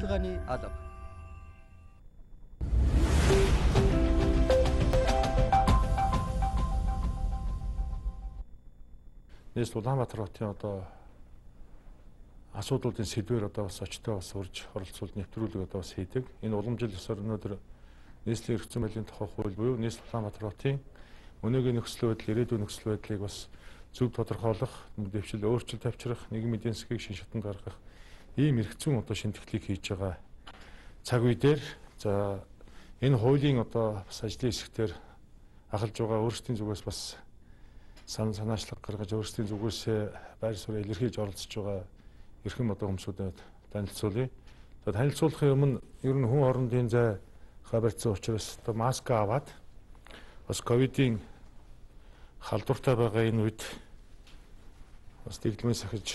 удирдлагын алба. Нийслэл Улаанбаатар хотын одоо асуудлуудын сэдвээр одоо бас очтой бас урьж оролцуулж нэвтрүүлэг одоо бас хийдэг. Энэ уламжил ёсоор өнөөдөр нийслэлийн эрх зүйн байдлын тухай хууль буюу нийслэл Улаанбаатар хотын өнөөгийн нөхцөл байдал, ирээдүйн нөхцөл байдлыг бас зөв тодорхойлох, дэвшил өөрчлөлт авчрах, нийгмийн эдийн засгийг шин шатанд гаргах ийм эрх зүйн одоо шинтгэлийг хийж байгаа цаг үе дээр за энэ хуулийн одоо бас ажлын хэсгээр ахалж байгаа өөрсдийн зүгээс бас санаачлаг гаргаж өөрсдийн зүгээс байр суурь илэрхийлж оролцож байгаа эрхэм одоо хүмүүсүүдэд танилцуулъя. За танилцуулахын өмнө ер нь хүн хоорондын зай хабарцсан учраас одоо маск аваад бас ковидын халдвартай байгаа энэ үед бас дэглэмээ сахиж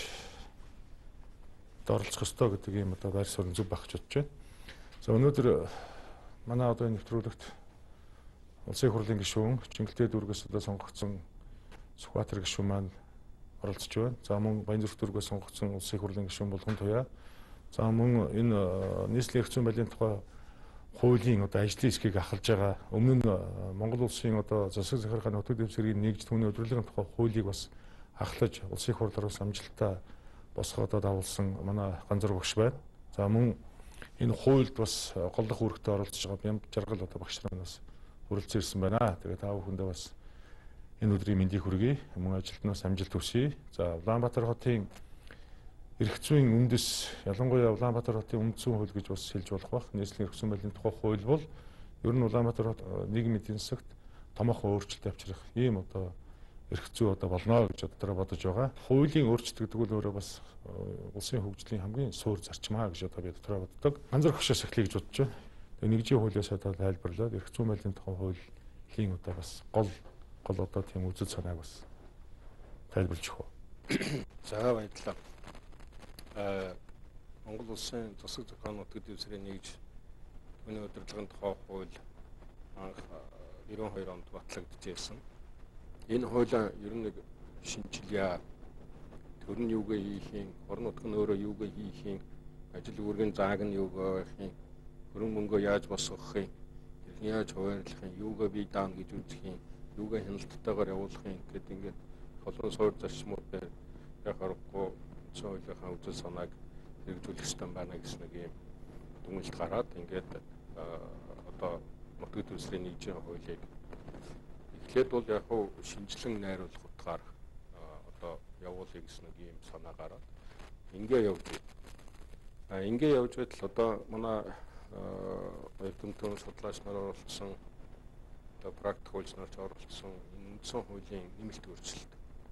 оролцох ёстой гэдэг ийм одоо байр суурь зөв багч бодож байна. За өнөөдөр манай одоо энэ нэвтрүүлэгт улсын хурлын гишүүн Чингэлтэй дүүргээс одоо сонгогдсон Сүхбаатар гишүүн маань оролцож байна. За мөн Баянзүрх дүүргээс сонгогдсон улсын хурлын гишүүн Булган Туяа. За мөн энэ нийслэлийн эрх зүйн байдлын тухай хуулийн одоо ажлын хэсгийг ахалж байгаа өмнө нь Монгол улсын одоо засаг захиргааны нутаг дэвсгэрийн нэгж түүний удирдлагын тухай хуулийг бас ахлаж улсын хурлаар бас амжилттай босгоод давуулсан манай Ганзар багш байна. За мөн энэ хуульд бас голлох үүрэгтэй оролцож байгаа Бямб Жаргал одоо багш нар бас хүрэлцэн ирсэн байна. Тэгээд та бүхэндээ бас энэ өдрийн мэндийг хүргэе. Мөн ажилд нь бас амжилт хүсье. За Улаанбаатар хотын эрх зүйн үндэс ялангуяа Улаанбаатар хотын үндсэн хууль гэж бас хэлж болох бах. Нийслэлийн эрх зүйн байдлын тухай хууль бол ер нь Улаанбаатар хот нийгмийн эдийн засагт томоохон өөрчлөлт авчрах ийм одоо эрх зүй одоо болно гэж одоо бодож байгаа. Хуулийн өөрчлөлт гэдэг нь өөрөө бас улсын хөгжлийн хамгийн суур зарчмаа гэж одоо би дотроо боддог. Ганцар хөшөөс эхлэе гэж бодож байна. Тэгээ нэгжийн хуулиас одоо тайлбарлаад эрх зүйн байдлын тухай хуулийн одоо бас гол одоо тийм үзэл санааг бас тайлбарлаж өгөө. За баярлалаа. Монгол улсын засаг захиргааны нутаг дэвсгэрийн нэгж түүний удирдлагын тухай хууль анх 92 онд батлагдчихсэн. Энэ хуулиа ер нь нэг шинжилгээ төр нь юугээ хийхийн, орон нутг нь өөрөө юугээ хийхийн, ажил үүргийн зааг нь юугаа хийхийн, хөрөнгө мөнгөө яаж босгохын, хэрхэн яаж хуваарлахын, юугаа бий даана гэж үзэхийн, юугаа хяналтайгаар явуулахын гэдэг ингээд олон суур зарчмууд дээр яг харахгүй хуулийнхаа үзэл санааг хэрэгжүүлэх ёстой байна гэсэн нэг юм дүгнэлт гараад ингээд одоо нутаг дэвсгэрийн нэгжийн хуулийг эхлээд бол яг хуу шинжилэн найруулах утгаар одоо явуулъя гэсэн нэг юм санаа гараад ингээ явж байна. Ингээ явж байтал одоо манай эрдэмтэн судлаач нар оролцсон одоо практик хуульч нарч оролцсон үндсэн хуулийн нэмэлт өөрчлөлт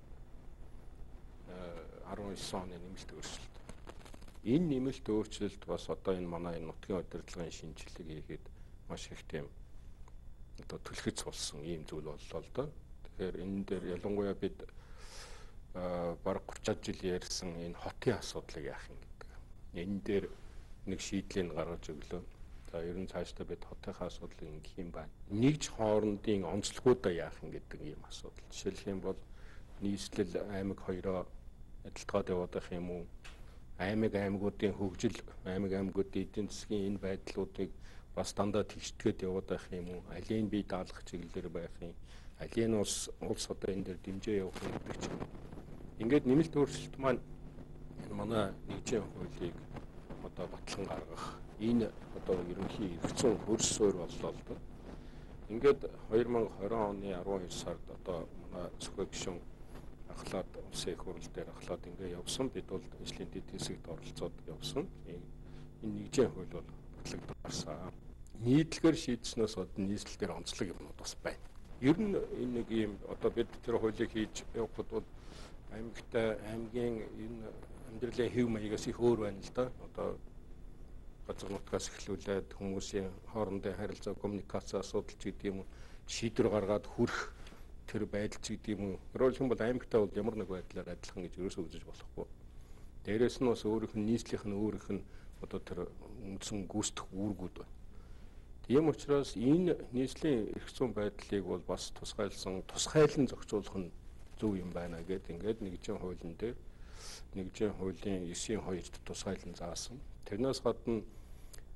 19 оны нэмэлт өөрчлөлт. Энэ нэмэлт өөрчлөлт бас одоо энэ манай нутгийн удирдлагын шинжилгээг хийхэд маш их тийм одоо түлхэц болсон ийм зүйл боллоо л доо. Тэгэхээр энэ дээр ялангуяа бид бараг 30 жил ярьсан энэ хотын асуудлыг яах юм гэдэг. Энэ дээр нэг шийдлийг гаргаж өглөө. За ер нь цаашдаа бид хотынхаа асуудлыг ингэх юм байна. Нэгж хоорондын онцлогуудаа яах юм гэдэг ийм асуудал. Жишээлх юм бол нийслэл аймаг хоёроо адилтгаад явах юм уу? Аймагуудын хөгжил, аймагуудын эдийн засгийн энэ байдлуудыг бас дандаа тэгшдэгэд явах юм уу? Алийн бие даалгах чиглэлээр байх юм. Алийн улс одоо энэ дээр дэмжээ явах гэдэг ч юм. Ингээд нэмэлт өөрчлөлт маань манай нэгжийн хуулийг одоо батлан гаргах энэ одоо ерөнхий эрх зүйн хөрс суурь боллоо л доо. Ингээд 2020 оны 12 сард одоо манай Сүхбаатар гишүүн ахлаад улсын их хурл дээр ахлаад ингээ явсан. Бид бол ажлын дэд хэсэгт оролцоод явсан. Энэ нэгжийн хууль бол батлагдсан. Нийтлэгээр шийдснээс одоо нийслэл дээр онцлог юмнууд бас байна. Ер нь энэ нэг юм одоо бид тэр хуулийг хийж явахд бол аймгийн энэ амьдралын хэв маягаас их өөр байна л да. Одоо газар нутгаас эхлүүлээд хүмүүсийн хоорондын харилцаа, коммуникаци асуудал ч гэдэг юм уу шийдвэр гаргаад хүрэх тэр байдал ч гэдэг юм уу. Өөрөлдөх юм бол аймагтаа бол ямар нэг байдлаар адилхан гэж ерөөсөө үзэж болохгүй. Дээрээс нь бас өөрийнх нь нийслэлийнх нь одоо тэр үндсэн гүйцэтгэх үүргүүд байна. Тийм учраас энэ нийслэлийн эрх зүйн байдлыг бол бас тусгайлан зохицуулах нь зөв юм байна гэдэг ингээд нэгжийн хуулийн дээр нэгжийн хуулийн 9-2-т тусгайлан заасан. Тэрнээс гадна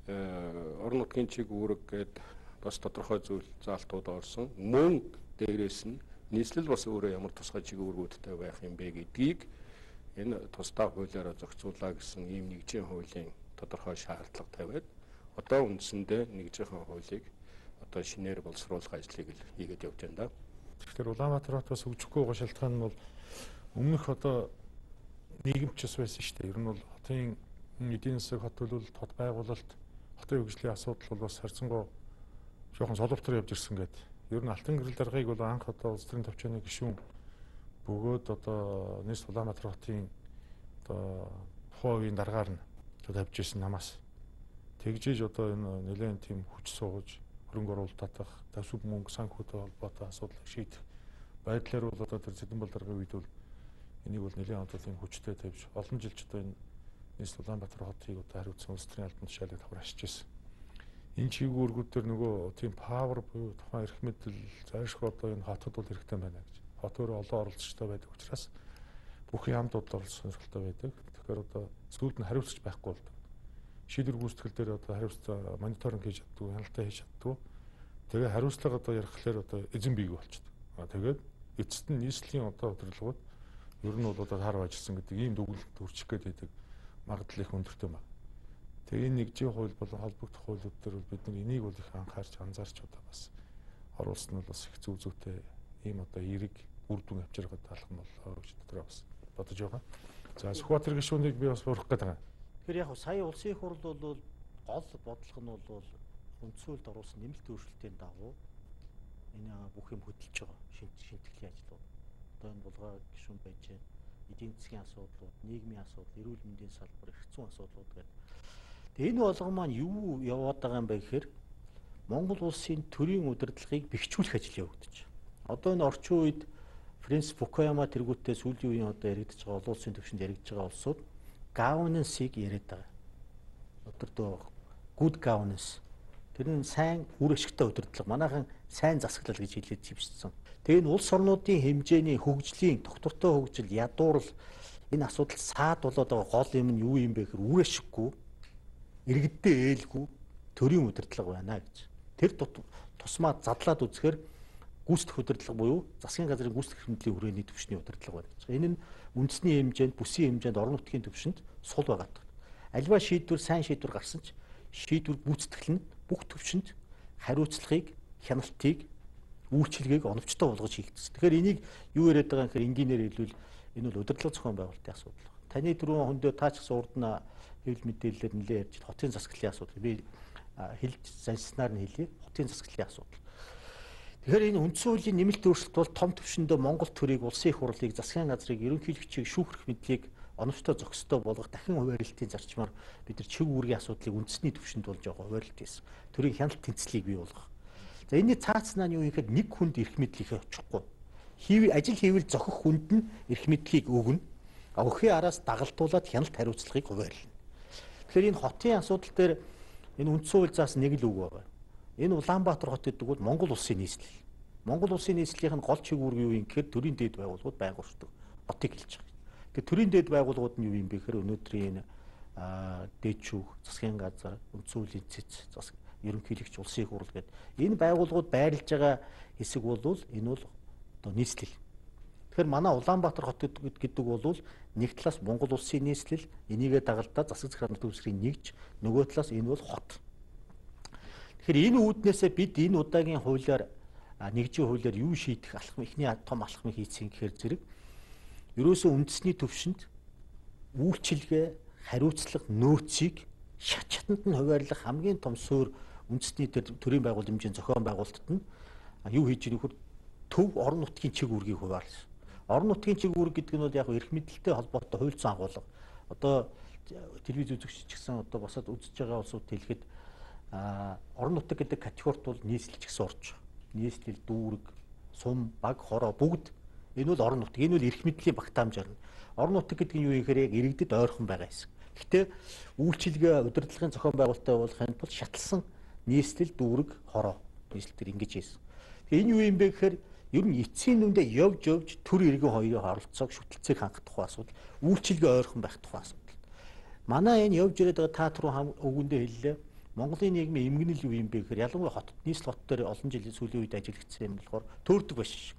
орон нутгийн чиг үүрэг гээд бас тодорхой зүйл заалтууд орсон. Мөн дээрээс нь нийслэл бас өөрөө ямар тусгай чиг үүргүүдтэй байх юм бэ гэдгийг энэ тусдаа хуулиараа зохицуулаа гэсэн ийм нэгжийн хуулийн тодорхой шаардлага тавиад одоо үндсэндээ нэгжийн хуулийг одоо шинээр боловсруулах ажлыг л хийгээд явж байна да. Тэгэхээр Улаанбаатар хот бас хөгжихгүй байгаа шалтгаан нь бол өмнөх одоо нийгэмчс байсан шүү дээ. Ер нь бол хотын эдийн засаг, хот төлөвлөлт, хот байгуулалт, хотын хөгжлийн асуудал бол бас харьцангуй жоохон соловтор явж ирсэн гэдэг. Ер нь Алтан гэрэл даргаыг бол анх одоо улс төрийн төвчөөний гишүүн бөгөөд одоо нийс Улаанбаатар хотын одоо хувийн даргаар нь тавьж ирсэн намаас тэгжээж одоо энэ нэлээд тийм хүч сууж хөрөнгө оруулалт татах, тавьсаг мөнгө санхүүтэй холбоотой асуудлыг шийдэх байдлаар бол одоо тэр Зэдэнбол даргын үед бол энийг бол нэлээд одоо тийм хүчтэй тавьж олон жилч одоо энэ нийс Улаанбаатар хотыг одоо хариуцсан улс төрийн албан тушаалыг давхар ашиж ирсэн. Энэ чиг үүргүүд төр нөгөө тийм павер буюу тухайн эрх мэдэл зайлшгүй одоо энэ хотод бол хэрэгтэй байна гэж. Хот өөрөө олон оролцогчтой байдаг учраас бүх яамдууд оролцох сонирхолтой байдаг. Тэгэхээр одоо сүүлд нь хариуцж байхгүй болдог. Шийдвэр гүйцэтгэл дээр одоо хариуцлага мониторинг хийж чаддаг, хяналтаа хийж чаддаг. Тэгээ хариуцлага одоо ярихлаар одоо эзэн бийг болчихдог. Тэгээд эцэст нь нийслэлийн одоо удирдлагууд ер нь бол одоо таар ажилласан гэдэг ийм дүгнэлт хүрчих гээд байдаг магадлал их өндөртэй байна. Тэгээ энэ нэгжийн хууль болон холбогдох хуулиуд дээр бол бид нар энийг бол их анхаарч анзаарч одоо бас оруулсан нь бас их зүг зүйтэй ийм одоо эерэг үр дүн авчиргаад таалах нь болоо гэж дотроо бас бодож байгаа. За Сүхбаатар гишүүнийг би бас урах гэдэг. Тэгэхээр яг сая улсын их хурл бол гол бодлого нь бол үндсүүлд оруулсан нэмэлт өөрчлөлтийн дагуу энэ бүх юм хөдөлж байгаа шинтгэлийн ажлууд. Одоо энэ булгаа гишүүн байж эдийн засгийн асуудлууд, нийгмийн асуудал, эрүүл мэндийн салбар, эрх зүйн асуудлууд гэдэг. Тэгээ энэ болгон маань юу яваад байгаа юм бэ гэхээр Монгол улсын төрийн удирдлагыг бэхжүүлэх ажил явагдаж байна. Одоо энэ орчин үед Фрэнсис Фукуяма тэргүүтээ сүүлийн үеийн одоо яригдж байгаа олон улсын түвшинд яригдж байгаа улсууд governance-ийг яриад байгаа. Өдөртөө good governance. Тэр нь сайн үр ашигтай удирдлага. Манайхан сайн засаглал гэж хэлээд зэвссэн. Тэгээ энэ улс орнуудын хэмжээний хөгжлийн доктортой хөгжил, ядуурл энэ асуудал саад болоод байгаа гол юм нь юу юм бэ гэхээр үр ашиггүй, иргэддээ ээлгүй төрийн удирдлага байна гэж. Тэр тусмаа задлаад үзэхээр гүйцэтгэх удирдлага буюу засгийн газрын гүйцэтгэх хэмжээний хүрээний түвшний удирдлага байна. Энэ нь үндэсний хэмжээнд, бүсийн хэмжээнд, орон нутгийн түвшинд сул байгаа. Альва шийдвэр, сайн шийдвэр гарсан ч шийдвэр гүйцэтгэл нь бүх түвшинд хариуцлагыг, хяналтыг, үйлчилгээг оновчтой болгож хийгдсэн. Тэгэхээр энийг юу яриад байгаа юм гэхээр энгийнээр хэлбэл энэ бол удирдлага зохион байгуулалтын асуудал. Таны түрүүн хөндөө таач гэсэн урд нь хэвлэл мэдээлэлээр нэлээд ярьж хотын засаглалын асуудал. Би хэлж занснаар нь хэлье. Хотын засаглалын асуудал. Тэгэхээр энэ үндсэн хуулийн нэмэлт өөрчлөлт бол том түвшиндээ Монгол төрийг, улсын их хурлыг, засгийн газрыг, ерөнхийлөгчийг шүүхрэх мэдлийг оновчтой зохистой болгох дахин хуваарлтын зарчмаар бид нар чиг үүргийн асуудлыг үндэсний түвшинд болж байгаа хуваарлт хийсэн. Төрийн хяналт тэнцлийг бий болгох. За энэний цаацнаа нь юу юм гэхээр нэг хүнд эрх мэдлийг очихгүй. Ажил хийвэл зохих хүнд нь эрх мэдлийг өгнө. Өвхийн араас дагалдуулаад хяналт хариуцлагыг хуваарлна. Тэгэхээр энэ хотын асуудал дээр энэ үндсэн хууль заасан нэг л үг байна. Энэ Улаанбаатар хот гэдэг бол Монгол улсын нийслэл. Монгол улсын нийслэлийн гол чиг үүрэг юу юм гэхээр төрийн дээд байгууллагууд байнга уршдаг. Хотыг хэлж байгаа. Тэгэхээр төрийн дээд байгууллагууд нь юу юм бэ гэхээр өнөөдрийн дээд шүүх, засгийн газар, үндсэн хуулийн цэц, ерөнхийлөгч, улсын их хурл гэдэг энэ байгууллагууд байрлаж байгаа хэсэг бол энэ бол одоо нийслэл. Тэгэхээр манай Улаанбаатар хот гэдэг бол нэг талаас Монгол улсын нийслэл, энийгээ дагалдаад засаг захиргааны төвсрийг нэгж, нөгөө талаас энэ бол хот. Тэгэхээр энэ үүднээсээ бид энэ удаагийн хуулиар нэгжийн хуулиар юу шийдэх алхам, эхний том алхмыг хийцэн гэхээр зэрэг ерөөсөө үндэсний төвшөнд үйлчилгээ, хариуцлага, нөөцийг шат шатанд нь хуваарлах хамгийн том суурь үндэсний төрийн байгууллын хэмжээний зохион байгуулалтад нь юу хийж ирэх вэ? Төв орон нутгийн чиг үүргийг хуваарлсан. Орон нутгийн чиг үүрэг гэдэг нь бол яг эрх мэдэлтэй холбоотой хууль зүйн агуулга. Одоо телевиз үзэгч ч гэсэн одоо босоод үзэж байгаа улсууд хэлэхэд орон нутаг гэдэг категорид бол нийслэлч гэсэн орж байгаа. Нийслэл, дүүрэг, сум, баг, хороо бүгд энэ бол орон нутаг. Энэ бол эрх мэдлийн багтаамжаар нь. Орон нутаг гэдэг нь юу гэхээр яг иргэдэд ойрхон байгаа хэсэг. Гэхдээ үйлчилгээ, удирдлагын зохион байгуулалттай болохын тулд шатлсан нийслэл, дүүрэг, хороо нийслэл төр ингэж хийсэн. Тэгээ энэ юу юм бэ гэхээр ер нь эцсийн нүндээ явж төр иргэн хоёрын харилцааг шүтэлцээг хангах тухай асуудал, үйлчилгээ ойрхон байх тухай асуудал. Манай энэ явж ирээд байгаа та түрүү өгөндөө хэллээ. Монголын нийгмийн эмгэнэл юу юм бэ гэхээр ялангуяа хотод нийслэл хот дээр олон жилийн сүүлийн үед ажиллагдсан юм болохоор төөрдөг биш шиг.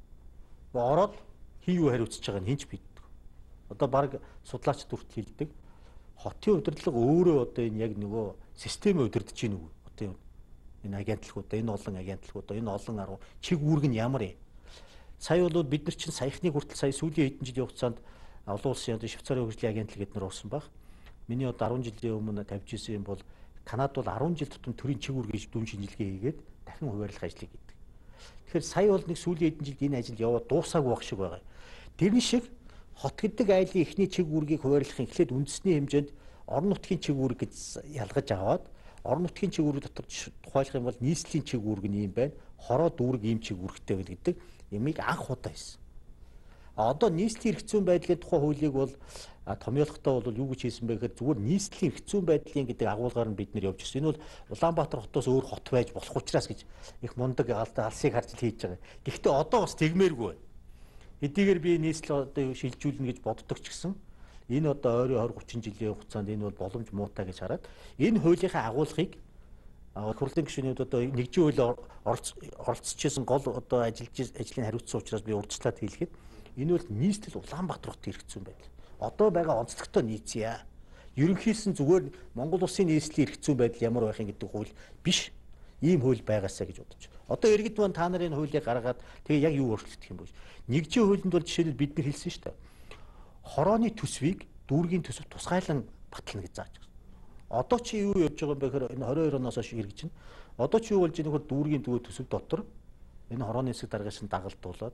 Ороод хин юу хариуцж байгааг нь хинч бийддэг. Одоо баг судлаач дүрт хэлдэг. Хотын удирдлага өөрөө одоо энэ яг нөгөө системээ удирдах чинь үү? Одоо энэ агентлагууд, энэ олон агентлагууд, энэ олон арга чиг үүрэг нь ямар юм? Сая бол бид нар чинь саяхны хүртэл сая сүүлийн хэдэн жилийн хугацаанд олон улсын одоо Швейцарын хөгжлийн агентлаг гэднэр уусан баг. Миний одоо 10 жилийн өмнө тавьж ирсэн юм бол Канад бол 10 жил тутам төрийн чиг үүргийн дүн шинжилгээ хийгээд дахин хуваарлах ажлыг хийдэг. Тэгэхээр сая бол нэг сүүлийн хэдэн жилд энэ ажил яваад дуусаагүй байх шиг байгаа. Тэрний шиг хот гэдэг айлын эхний чиг үүргийг хуваарлахын эхлээд үндэсний хэмжээнд орон нутгийн чиг үүрэг гэж ялгаж аваад орон нутгийн чиг үүрэг дотор тухайлах юм бол нийслэлийн чиг үүрэг нь юм байна. Хороо дүүрэг ийм чиг үүрэгтэй гэдэг ямиг анх удаа хийсэн. Одоо нийслэлийн эрх зүйн байдлын тухай хуулийг бол томьёолохдоо бол юу гэж хийсэн бэ гэхээр зүгээр нийслэлийн эрх зүйн байдлын гэдэг агуулгаар нь бид нэр явж ирсэн. Энэ бол Улаанбаатар хотоос өөр хот байж болох учраас гэж их мундаг алсыг харж хийж байгаа. Гэхдээ одоо бас тэгмээргүй байна. Хэдийгээр би нийслэл одоо шилжүүлнэ гэж боддог ч гэсэн энэ одоо ойрын 20-30 жилийн хугацаанд энэ бол боломж муутай гэж хараад энэ хуулийнхаа агуулгыг хурлын гишүүнүүд одоо нэгжийн хууль оролцож гол одоо ажлын хариуцсан учраас би урьдчилаад хэлэхэд энэ бол нийслэл Улаанбаатар хотын эрх зүйн байдал. Одоо байгаа онцлогтой нийцье. Ерөнхийдсөн зүгээр Монгол улсын нийслэлийн эрх зүйн байдал ямар байх юм гэдэг хууль биш. Ийм хууль байгаасаа гэж бодож. Одоо иргэд маань та нарын хуулийг гаргаад тэгээ яг юу өөрчлөгдөх юм бэ? Нэгжийн хуулинд бол жишээлбэл бид нар хэлсэн шүү дээ. Хорооны төсвийг дүүргийн төсөв тусгайлан батлна гэж зааж байна. Одоо чи юу явж байгаа юм бэ гэхээр энэ 22 оноос хойш хэрэгж байна. Одоо чи юу болж байгаа нөхөр дүүргийн төсөв дотор энэ хорооны хэсэг дараагаас нь дагалдуулаад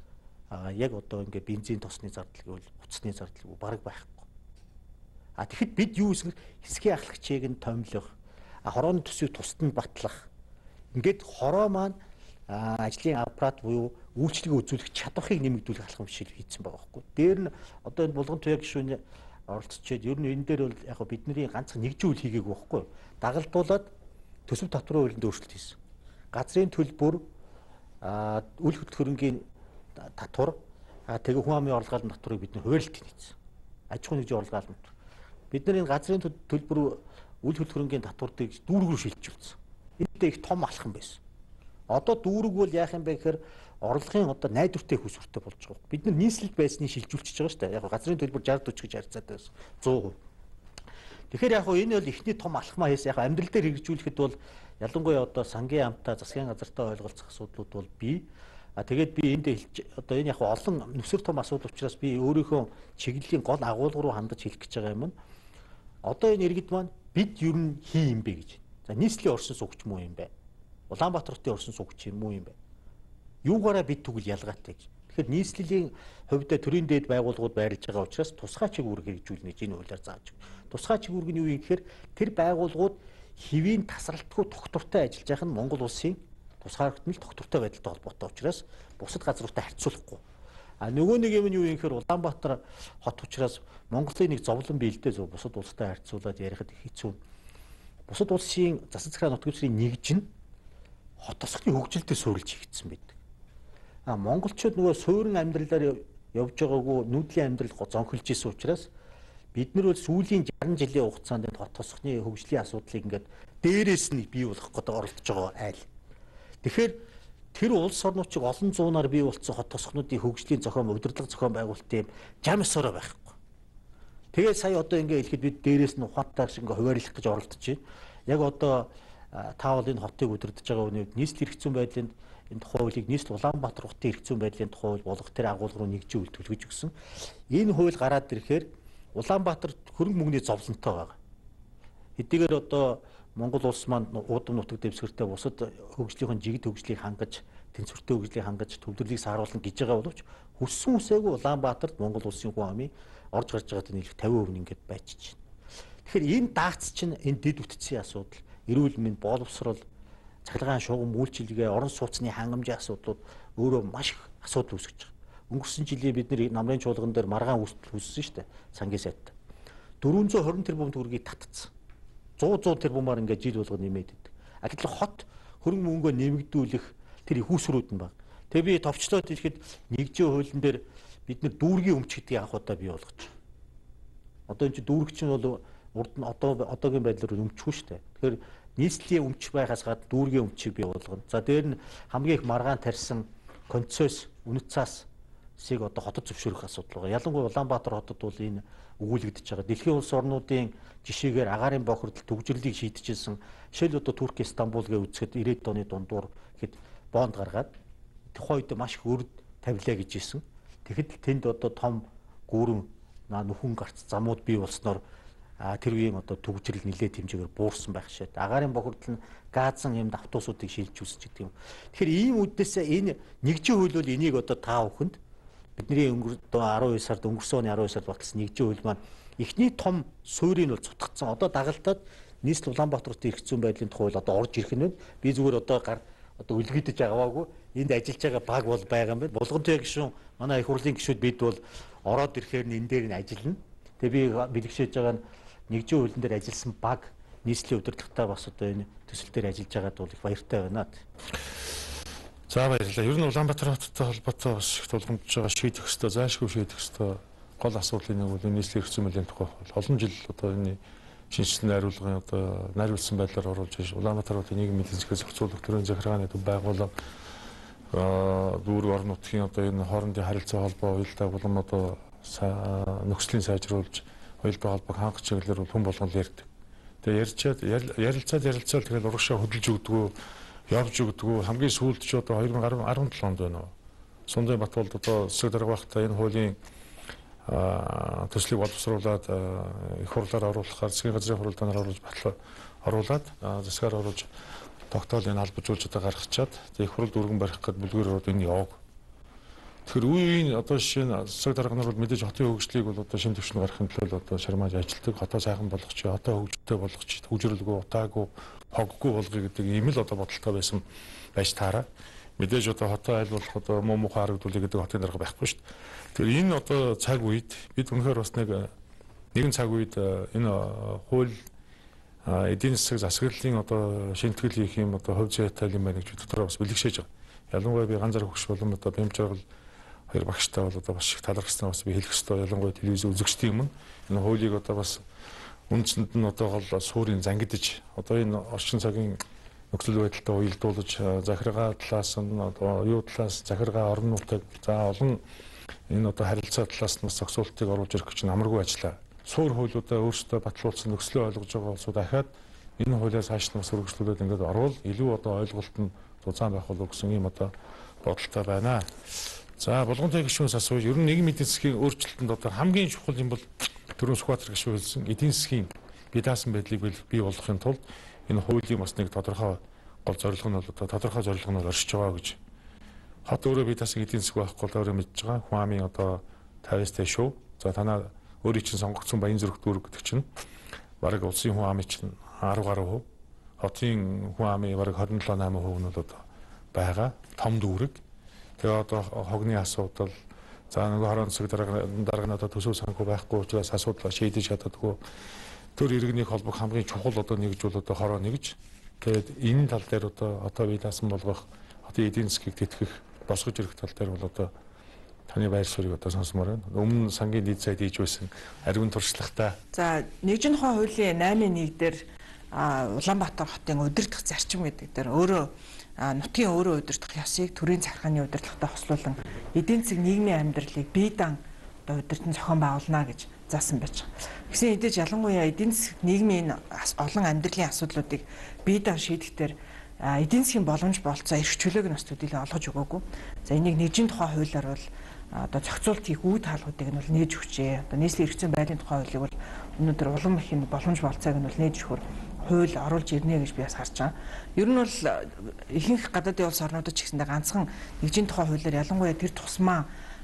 яг одоо ингээ бензин тосны зардал гэвэл утасны зардал бараг байхгүй. Тэгэхэд бид юу хийсгэр хэсгийн ахлагчийг нь томилох, хорооны төсвийг тусад нь батлах. Ингээд хороо маань ажлын аппарат буюу үйлчлэгээ үзүүлэх чадварыг нэмэгдүүлэх алхам жишээл хийсэн байгаа байхгүй. Дээр нь одоо энэ булган туяа гишүүний оролцчихэд ер нь энэ дээр бол яг бидний ганцхан нэгжүүл хийгээгүй байхгүй. Дагалдуулаад төсөв татварын хуулинд өөрчлөлт хийсэн. Газрын төлбөр үл хөдлөхөрөнгийн татвар тэгээ хүн амын орлогын татварыг бид нэр хуваарлт хийсэн. Аж ахуйн нэгжийн орлогын татвар. Бид нар энэ газрын төлбөр үл хөдлөхөрөнгийн татварыг дүүрэг рүү шилжүүлсэн. Энэтэй их том алхам байсан. Одоо дүүрэг бол яах юм бэ гэхээр орлогын одоо найдвартай хөсвөртэй болж байгаа. Бид нар нийслэлд байсныг шилжүүлчихэж байгаа шүү дээ. Яг газрын төлбөр 60 40 гэж харьцаатай байсан. 100%. Тэгэхээр яг энэ бол ихний том алхмаа хийсэн. Яг амьдрал дээр хэрэгжүүлэхэд бол ялангуяа одоо сангийн амтаа засгийн газартай ойлголцох асуудлууд бол бий. Тэгээд би энд одоо энэ яг олон нүсэр том асуудал учраас би өөрийнхөө чиглэлийн гол агуулга руу хандаж хэлэх гэж байгаа юм. Одоо энэ иргэд маань бид ер нь хий юм бэ гэж. За нийслэлийн оршин суугч муу юм бэ? Улаанбаатар хотын оршин суугч юм уу юм бэ? Юугаараа бид тэгвэл ялгаатай гэж. Тэгэхээр нийслэлийн хувьд төрийн дээд байгууллагууд байрлаж байгаа учраас тусгай чиг үүрэг хэрэгжүүлнэ гэж энэ хуулиар зааж байна. Тусгай чиг үүрэг нь юу юм гэхээр тэр байгууллагууд хэвийн тасралтгүй тогтвортой ажиллаж байх нь Монгол улсын тусгай хөгжмөл тогтвортой байдалтай холбоотой учраас бусад газруудтай харьцуулахгүй. Нөгөө нэг юм нь юу юм гэхээр Улаанбаатар хот учраас Монголын нэг зовлон биелдээ зөв бусад улстай харьцуулаад ярихад хэцүү. Бусад улсын засаг захиргааны нутаг дэвсгэрийн нэгж нь хот тосгоны хөгжилтэд суурилж хийгдсэн байдаг. Монголчууд нөгөө суурин амьдралаар явж байгаагүй нүүдлийн амьдрал зонхилж исэн учраас бид нар бол сүүлийн 60 жилийн хугацаанд энэ хот тосгоны хөгжлийн асуудлыг ингээд дээрээс нь бий болгох гэдэг оролдож байгаа айл. Тэгэхээр тэр улс орнуудыг олон зуунаар бий болсон хот тосгонуудын хөгжлийн зохион удирдлага зохион байгуулалтын 69 ороо байхгүй. Тэгээд сая одоо ингээд хэлэхэд бид дээрээс нь ухаантай шиг ингээд хуваарлах гэж оролдож байна. Яг одоо та бол энэ хотыг удирдах байгаа үнэнд нийслэл эрх зүйн байдлын энэ тухай хуулийг нийслэл Улаанбаатар хотын эрх зүйн байдлын тухай хууль болох тэр агуулга руу нэгжин үйлдвэрлэж өгсөн. Энэ хууль гараад ирэхээр Улаанбаатар хөрөнгө мөнгөний зовлонтой байгаа. Хэдийгээр одоо Монгол улс маань уудам нутаг дэвсгэртэй бусад хөгжлийн жигд хөгжлийг хангаж, тэнцвэртэй хөгжлийг хангаж, төвлөрлийг сааруулна гэж байгаа боловч хүссэн үсээгүй Улаанбаатарт Монгол улсын хүн амын орж гарч байгаад нийлэх 50% ингээд байчиж байна. Тэгэхээр энэ даагц чинь энэ дэд үтцийн асуудал, эрүүл мэнд, боловсрол, цахилгаан шугам үйлчилгээ, орон сууцны хангамжийн асуудлууд өөрөө маш их асуудал үүсгэж байгаа. Өнгөрсөн жилийн бид нар намрын чуулган дээр маргаан үүсгэл үүссэн шүү дээ. Сангийн сайд. 420 тэрбум төгрөгийг татцсан. 100 тэрбумаар ингээд жил болгоо нэмээд идэг. Гэтэл хот хөрөнгө мөнгөө нэмэгдүүлэх тэр их усрууд нь баг. Тэгээ би товчлоод хэлэхэд нэгжийн хуулийн дээр бид нар дүүргийн өмч гэдгийг анх удаа бий болгож байгаа. Одоо энэ чинь дүүрэг чинь бол урд нь одоогийн байдлаар өмчгүй шүү дээ. Тэгэхээр нийслэлийн өмч байхаас гадна дүүргийн өмчийг бий болгоно. За дээр нь хамгийн их маргаан тарьсан концесс үнэт цаасыг одоо хотод зөвшөөрөх асуудал байгаа. Ялангуяа Улаанбаатар хотод бол энэ өгүүлэгдэж байгаа. Дэлхийн улс орнуудын жишээгээр агаарын бохирдол төгжрлийг шийдэжсэн. Жишээл одоо Турк Стамбулгээ үзэхэд 90-ад оны дундуур хэд бонд гаргаад тухайн үед маш их өрд тавилаа гэж хэлсэн. Тэгэхэд тэнд одоо том гүүрэн нүхэн гарц замууд бий болсноор тэр үеийн одоо төгжрэл нэлээд хэмжээгээр буурсан байх шээ. Агаарын бохирдол нь газан юмд автобусуудыг шилж үсч гэдэг юм. Тэгэхээр ийм үднээсээ энэ нэгжийн хууль бол энийг одоо таа бүхэнд бидний 12 сард өнгөрсөн оны 12 сард баталсан нэгжийн хууль маань эхний том суурийг бол цутгацсан. Одоо дагалдаад нийслэл Улаанбаатарт ирэх зүйн байдлын тухай бол одоо орж ирэх нь би зүгээр одоо үлгэдэж аваагүй энд ажиллаж байгаа баг бол байгаа юм байна. Булгантай гишүүн манай их хурлын гишүүд бид бол ороод ирэхээр энэ дээр нь ажиллана. Тэгээ би бэлгшээж байгаа нь нэгжийн хуулийн дээр ажилласан баг нийслэлийн удирдлагатай бас одоо энэ төсөл дээр ажиллаж байгаад бол их баяртай байна. За баярлалаа. Ер нь Улаанбаатар хоттой холбоотой бас их тулгамдж байгаа шийдэх ёстой, заашгүй шийдэх ёстой гол асуудлын нэг бол нийслэлийн эрх зүйн мэдлийн тухай олон жил одоо энэ шинжилсэн найруулгын одоо найруулсан байдлаар оруулж ирж Улаанбаатар хотын нийгмийн эдийн засгийн зохицуулах төрийн захиргааны төв байгууллага дүүрэг орон нутгийн одоо энэ хоорондын харилцаа холбоо уялдаа болон одоо нөхцөлийн сайжруулж уялдаа холбоог хангах чиглэлээр хүн болгон ярьдаг. Тэгээ ярилцаад тэгэл урагшаа хөдөлж өгдөгөө явж өгдөгөө хамгийн сүүлд ч одоо 2017 онд байна уу. Сундай Батболд одоо засаг дарга байхдаа энэ хуулийн төслийг боловсруулад их хурлаар оруулахаар засгийн газрын хуралдаанаар оруулаад засгаар оруулж тогтоол энэ албажуулж одоо гаргачаад их хуралд өргөн барих гэдэг бүлгээр энэ яваг. Тэгэхээр үеийн одоо жишээ нь засаг дарганаар бол мэдээж хотын хөгжлийг бол одоо шин төвшөнд гаргахын төлөө одоо шармааж ажилтдаг, хотоо сайхан болгоч, хотоо хөгжөлтэй болгоч, хөгжрөлгүй, утаагүй, хоггүй болгоё гэдэг ийм л одоо бодолтой байсан байж таараа. Мэдээж одоо хотоо айл болох одоо муу мухай харагдуулъя гэдэг хотын дарга байхгүй шүү дээ. Тэгэхээр энэ одоо цаг үед бид үнэхээр бас нэгэн цаг үед энэ хууль эдийн засаг засаглалын одоо шинтгэл хийх юм одоо хувь зүйтэй юм байна гэж дотроо бас бэлгшээж байгаа. Ялангуяа би ганцаар хөгш болон одоо бямж жаргал хоёр багштай бол одоо бас их талархсан бас би хэлэх ёстой. Ялангуяа телевиз үзэгчдийн өмнө энэ хуулийг одоо бас үндсэнд нь одоо гол суурийн зангидж одоо энэ орчин цагийн нөхцөл байдалтай уялдуулж захиргаа талаас нь одоо юу талаас захиргаа орон нутаг за олон энэ одоо харилцаа талаас нь бас зохицуултыг оруулж ирэх гэж амаргүй ажиллаа. Суур хуулиудаа өөрсдөө батлуулсан нөхцөлөө ойлгож байгаа улсууд дахиад энэ хуулиас хааш нь бас өргөжлүүлээд ингээд орвол илүү одоо ойлголт нь зузаан байх болов гэсэн ийм одоо бодолтой байна. За болгонтой гишүүнээс асууж ер нь нийгмийн эдийн засгийн өөрчлөлтөнд одоо хамгийн чухал юм бол түрүүн Сүхбаатар гишүүн хэлсэн эдийн засгийн бие даасан байдлыг бий болгохын тулд энэ хуулийн бас нэг тодорхой гол зорилго нь бол одоо тодорхой зорилго нь оршиж байгаа гэж. Хот өөрөө бие даасан эдийн засаг байхгүй бол өөрөө мэдж байгаа. Хүн амын одоо 50-аас дээш шүү. За танаа өөрийн чинь сонгогдсон баян зүрх дүүрэг гэдэг чинь бараг улсын хүн амын чинь 10 гаруй %. Хотын хүн амын бараг 27-8% нь бол одоо байгаа. Том дүүрэг. Тэгээ одоо хогны асуудал за нөгөө хорон засаг дарга нь одоо төсөв санхүү байхгүй учраас асуудал шийдэж чаддаггүй. Төр иргэний холбог хамгийн чухал одоо нэгж бол одоо хороо нэгж. Тэгээд энэ тал дээр одоо бие даасан болгох хотын эдийн засгийг тэтгэх босгож ирэх тал дээр бол одоо таны байр суурийг одоо сонсомоор байна. Өмнө сангийн дэд сайд хийж байсан ариун туршлагатай. За нэгжийн тухай хуулийн 8.1 дээр Улаанбаатар хотын удирдах зарчим гэдэг дээр өөрөө нутгийн өөрөө удирдах ёсыг төрийн захиргааны удирдлагатай хослуулан эдийн засаг нийгмийн амьдралыг бие даан одоо удирдан зохион байгуулна гэж заасан байж байгаа. Гэсэн хэдиж ялангуяа эдийн засаг нийгмийн олон амьдралын асуудлуудыг бие даан шийдэхдээ эдийн засгийн боломж болцоо эрх чөлөөг нь бас төдийлөн олгож өгөөгүй. За энийг нэгжийн тухай хуулиар бол одоо зохицуулт хийх үе таалгуудыг нь бол нээж өгчээ. Одоо нийслэлийн эрх зүйн байдлын тухай хуулийг бол өнөөдөр улам их боломж болцоог нь бол нээж өгөхөөр хууль оруулж ирнэ гэж би бас харж байгаа. Ер нь бол ихэнх гадаадын улс орнуудад ч гэсэндээ ганцхан нэгжийн тухай хуулиар ялангуяа тэр тусмаа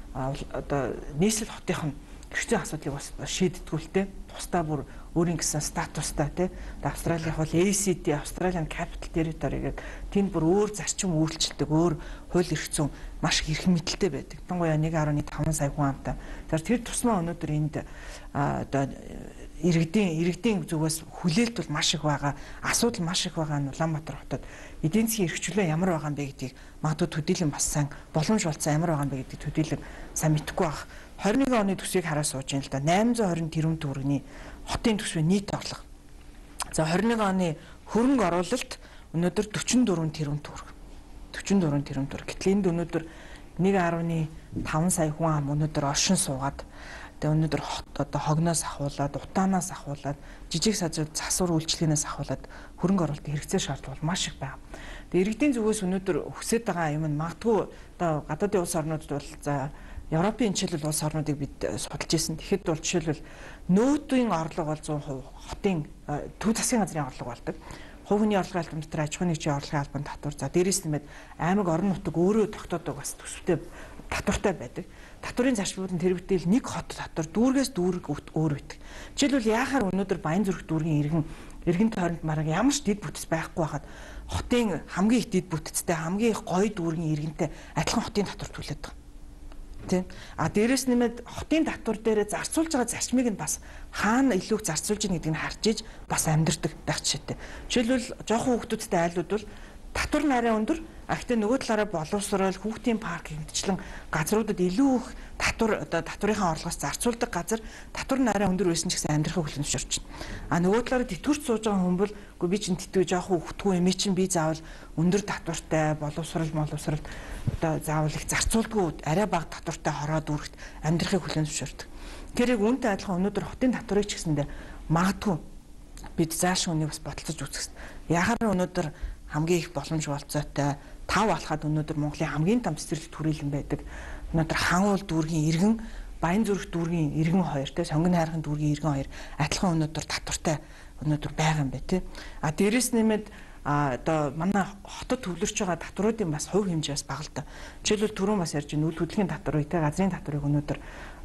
одоо нийслэл хотынх нь эрх зүйн асуудлыг бас шийдтгүүлтэй. Тусдаа бүр өөрийн гэсэн статустай тий. Австралийн бол ACT, Australian Capital Territory гэдэг тэнд бүр өөр зарчим үйлчлдэг, өөр хууль эрх зүйн маш их эрх мэдэлтэй байдаг. Тунгуяа 1.5 сая хүн амтай. Тэр тусмаа өнөөдөр энд одоо иргэдийн зүгээс хүлээлт бол маш их байгаа, асуудал маш их байгаа нь Улаанбаатар хотод эдийн засгийн эрх чөлөө ямар байгаа юм бэ гэдгийг магадгүй төдийлөн бас сайн боломж болцсон ямар байгаа юм бэ гэдгийг төдийлөн сайн мэдэхгүй байх. 21 оны төсвийг хараа сууж ин л да 820 тэрбум төгрөгийн хотын төсвийн нийт орлого. За 21 оны хөрөнгө оруулалт өнөөдөр 44 тэрбум төгрөг. 44 тэрбум төгрөг. Гэтэл энд өнөөдөр 1.5 сая хүн ам өнөөдөр оршин суугаад тэгээ өнөөдөр одоо хогноос ахуулаад, утаанаас ахуулаад, жижиг засвар үйлчлэгнээс ахуулаад хөрөнгө оруулалтын хэрэгцээ шаардлага маш их байна. Тэгээ иргэдийн зүгээс өнөөдөр хүсэж байгаа юм нь магадгүй одоо гадаадын улс орнуудад бол за Европын жишээлбэл улс орнуудыг бид судалж ирсэн. Тэгэхэд бол жишээлбэл нөөдийн орлого бол 100%, хотын төв засгийн газрын орлого болдог. Хувь хүний орлогын албан дотор аж ахуйн нэгжийн орлогын албан татвар. За дээрээс нэмээд аймаг орон нутаг өөрөө тогтоодог бас төсөвтэй татвартай байдаг. Татварын зарчмууд нь тэр бүтээл нэг хот татвар дүүргээс дүүрэг өөр байдаг. Жишээлбэл яахаар өнөөдөр Баянзүрх дүүргийн иргэн тойронд мараг ямар ч дэд бүтц байхгүй байхад хотын хамгийн их дэд бүтцтэй хамгийн их гоё дүүргийн иргэнтэй адилхан хотын татвар төлөд байгаа. Тийм. А дээрээс нэмээд хотын татвар дээрээ зарцуулж байгаа зарчмыг нь бас хаана илүү их зарцуулж ийн гэдгийг нь харж иж бас амьдрдаг байх жишээтэй. Жишээлбэл жоохон хүүхдүүдтэй айлууд бол татвар нь арай өндөр, а гэхдээ нөгөө талаараа боловсрол, хүүхдийн парк хэмтчлэн газруудад илүү их татварынхаа орлогоос зарцуулдаг газар татвар нь арай өндөр байсан ч гэсэн амьдрахыг хүлээн зөвшөөрч байна. А нөгөө талаараа тэтгэврт сууж байгаа хүн бол үгүй би чинь тэтгэв жоохон хүүхдгүй эмээ чинь би заавал өндөр татвартай боловсрол одоо заавал их зарцуулдаггүй арай бага татвартай хороод үргэлт амьдрахыг хүлээн зөвшөөрдөг. Тэр яг үүнтэй адилхан өнөөдөр хотын татварыг ч гэсэндээ магадгүй бид заашгүй үнийг бас бодолцож үзэх хэрэгтэй. Яхаар өнөөдөр хамгийн их боломж болцоотой тав алхаад өнөөдөр Монголын хамгийн том цэцэрлэгт хүрээлэн байдаг. Өнөөдөр Хангуул дүүргийн иргэн, Баянзүрх дүүргийн иргэн хоёр, тэ Сонгон хайрхан дүүргийн иргэн хоёр адилхан өнөөдөр татвартай өнөөдөр байгаа юм байна, тэ. А дээрэс нэмээд одоо манай хотод төвлөрч байгаа татваруудын бас хувь хэмжээ бас бага л да. Жишээлбэл түрүүн бас ярьж байна үйл хөдлөлийн татварыг, тэ газрын татварыг өнөөдөр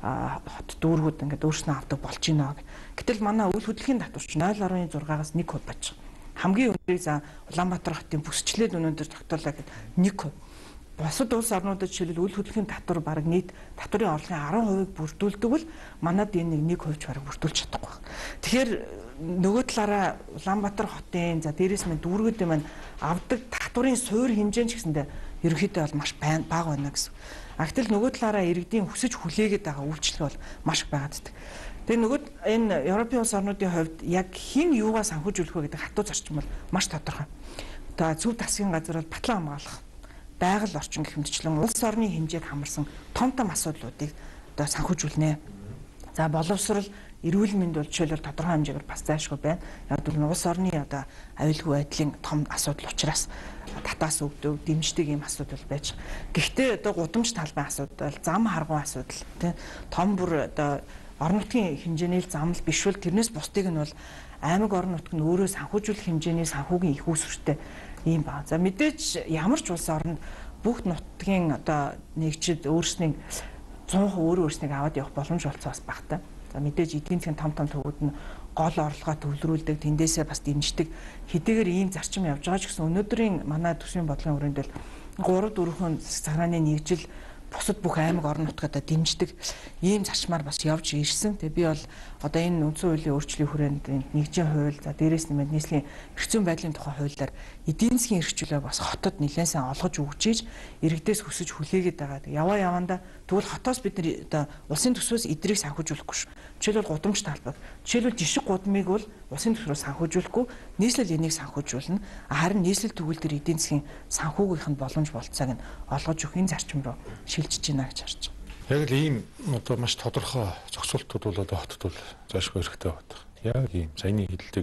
хот дүүргүүд ингээд өөрснөө авдаг болж байна. Гэтэл манай үйл хөдлөлийн татвар ч 0.6-аас 1% болж байгаа. Хамгийн өндрийг за Улаанбаатар хотын бүсчлээд өнөөдөр тогтоолаа гэхэд 1%. Бусад улс орнуудад жишээлбэл үйл хөдлөлийн татвар бараг нийт татварын орлогын 10%-ыг бүрдүүлдэг бол манад энэ 1% ч бараг бүрдүүлж чадахгүй. Тэгэхээр нөгөө талаараа Улаанбаатар хотын за дээрээс нь дүүргүүдээ маань авдаг татварын суур хэмжээ ч гэсэндээ ерөнхийдөө бол маш бага байна гэсэн. А гэтэл нөгөө талаараа иргэдийн хүсэж хүлээгээд байгаа үйлчлэл бол маш байгаад байдаг. Тэгээ нөгөө энэ Европын улс орнуудын хувьд яг хэн юугаа санхүүжүүлэх вэ гэдэг хатуу зарчим бол маш тодорхой. Одоо зөв засгийн газар бол батлан хамгаалах, байгаль орчин гэх мэтчлэн улс орны хэмжээг хамарсан том асуудлуудыг одоо санхүүжүүлнэ. За боловсрол, эрүүл мэнд бол жишээлбэл тодорхой хэмжээгээр бас зайлшгүй байна. Яг бол улс орны одоо аюулгүй байдлын том асуудал учраас татаас өгдөг, дэмждэг ийм асуудал байж. Гэхдээ одоо гудамж талбай асуудал, зам харгуй асуудал, тийм том бүр одоо орон нутгийн хэмжээний зам л биш бол тэрнээс бусдыг нь бол аймаг орон нутг нь өөрөө санхүүжүүлэх хэмжээний санхүүгийн их үүсвэртэй ийм ба. За мэдээж ямар ч улс оронд бүх нутгийн одоо нэгжид өөрсний 100% өөрснийг аваад явах боломж олцоо бас багтай. За мэдээж эдийн засгийн том төвүүд нь гол орлогоо төвлөрүүлдэг, тэндээсээ бас дэмждэг хэдийгээр ийм зарчим явж байгаа ч гэсэн өнөөдрийн манай төсвийн бодлогын хүрээнд бол 3-4 цагааны нэгжил бусад бүх аймаг орон нутгадаа дэмждэг ийм зарчмаар бас явж ирсэн. Тэгээ би бол одоо энэ үндсэн хуулийн өөрчлөлийн хүрээнд нэгжийн хууль, за дээрээс нэмээд нийслэлийн эрх зүйн байдлын тухай хуулиар эдийн засгийн эрх чөлөө бас хотод нэлээд сайн олгож өгч ийж иргэдээс хүсэж хүлээгээд байгаа. Яванда тэгвэл хотоос бид нэр одоо улсын төсвөөс эдрийг санхүүжүүлэхгүй шүү. Жишээлбэл гудамж талбай. Жишээлбэл жишг гудмыг бол улсын төсвөөс санхүүжүүлэхгүй, нийслэл энийг санхүүжүүлнэ. Харин нийслэл тэгвэл тэр эдийн засгийн санхүүгийнх нь боломж болцоог нь олгож өгөх энэ зарчим руу шилжиж байна гэж харж байна. Яг л ийм одоо маш тодорхой зохицуултууд бол одоо хотод бол заашгүй хэрэгтэй байна. Яг ийм саяны хэлдэг.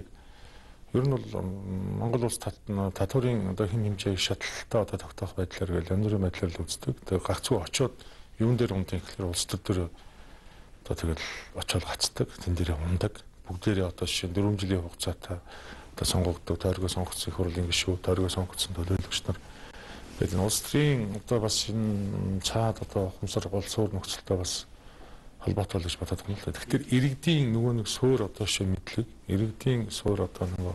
Ер нь бол Монгол улс татварын одоо хэм хэмжээг шатлалтаа одоо тогтоох байдлаар гэл янз бүрийн байдлаар л үздэг. Тэгээ гагцгүй очоод юун дээр унтах гэхээр улс төр одоо тэгэл очоод гацдаг, тэн дээрээ ундаг. Бүгдээрээ одоо жишээ 4 жилийн хугацаатай одоо сонгогддог, тойргоо сонгогдсон их хурлын гишүүд, тойргоо сонгогдсон төлөөлөгч нар. Тэгээд улс төрийн одоо бас энэ цаад одоо хумсар гол суур нөхцөлтэй бас холбоотой гэж бодоод байна л да. Тэгэхээр иргэдийн нөгөө нэг суур одоо шээ мэдлэг, иргэдийн суур одоо нөгөө